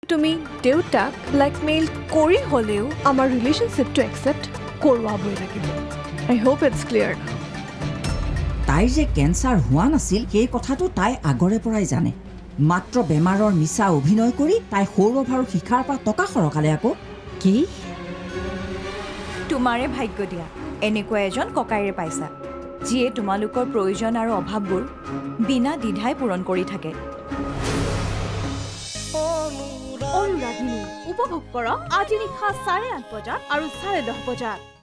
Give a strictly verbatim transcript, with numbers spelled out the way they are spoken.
তুমি দেউতাক ব্ল্যাকমেইল কৰি হলেও আমাৰ ৰিলেশনশিপটো একসেপ্ট কৰোৱাবই লাগিব আই হোপ ইটস ক্লিয়াৰ তাই যে ক্যান্সাৰ হোৱা নাছিল সেই কথাটো তাই আগৰে পৰাই জানে মাত্ৰ বেমাৰৰ মিছা অভিনয় কৰি তাই সৌৰভ আৰু শিখাৰ পৰা টকা সৰকালে আকৌ কি তোমাৰে ভাগ্য দিয়া এনেকুৱা এজন ককাইৰে পাইছা যিয়ে তোমালোকৰ প্ৰয়োজন আৰু অভাৱবোৰ বিনা দ্বিধাই পূৰণ কৰি থাকে অনুৰাগিনী উপভোগ কৰক আজি নিশা চাৰে আঠ বজাত আৰু চাৰে দহ বজাত